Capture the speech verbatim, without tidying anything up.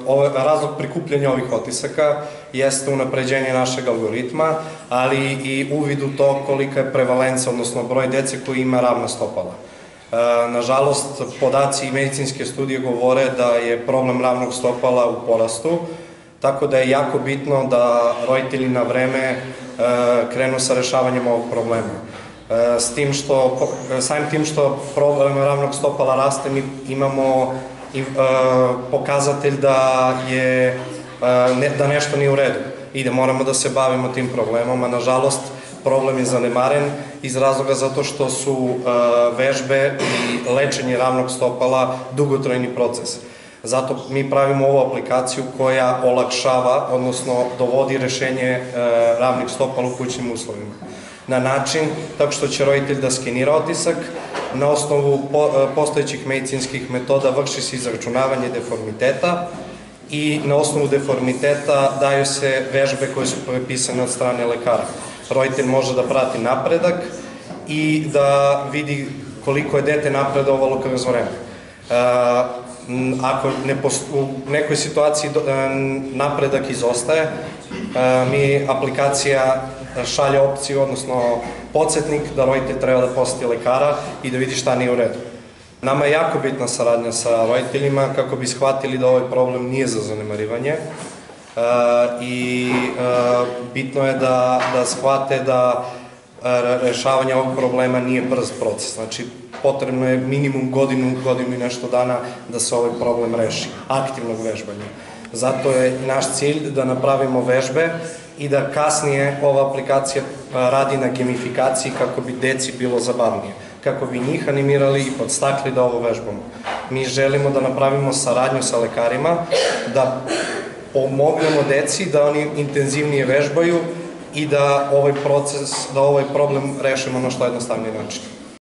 razlog prikupljanja ovih otisaka jeste unapređenje našeg algoritma, ali i uvid u to kolika je prevalenca, odnosno broj dece koji ima ravna stopala. Nažalost, podaci i medicinske studije govore da je problem ravnog stopala u porastu, tako da je jako bitno da roditelji na vreme krenu sa rešavanjem ovog problema. Samim tim što problem ravnog stopala raste, mi imamo pokazatelj da nešto nije u redu i da moramo da se bavimo tim problemom, a nažalost problem je zanemaren iz razloga zato što su vežbe i lečenje ravnog stopala dugotrajni proces. Zato mi pravimo ovu aplikaciju koja olakšava, odnosno dovodi rešenje ravnih stopala u kućnim uslovima. Na način tako što će roditelj da skenira otisak, na osnovu postojećih medicinskih metoda vrši se izračunavanje deformiteta i na osnovu deformiteta daju se vežbe koje su prepisane od strane lekara. Roditelj može da prati napredak i da vidi koliko je dete napredovalo kroz vreme. Ako u nekoj situaciji napredak izostaje, mi aplikacija šalje opciju, odnosno podsjetnik da roditelj treba da poseti lekara i da vidi šta nije u redu. Nama je jako bitna saradnja sa roditeljima kako bi shvatili da ovaj problem nije za zanemarivanje i bitno je da shvate da rešavanje ovog problema nije brz proces. Znači, potrebno je minimum godinu, godinu i nešto dana da se ovaj problem reši, aktivnog vežbanja. Zato je naš cilj da napravimo vežbe i da kasnije ova aplikacija radi na gamifikaciji kako bi deci bilo zabavnije, kako bi njih animirali i podstakli da ovo vežbamo. Mi želimo da napravimo saradnju sa lekarima, da pomognemo deci da oni intenzivnije vežbaju i da ovaj proces, da ovaj problem rešimo na što jednostavniji način.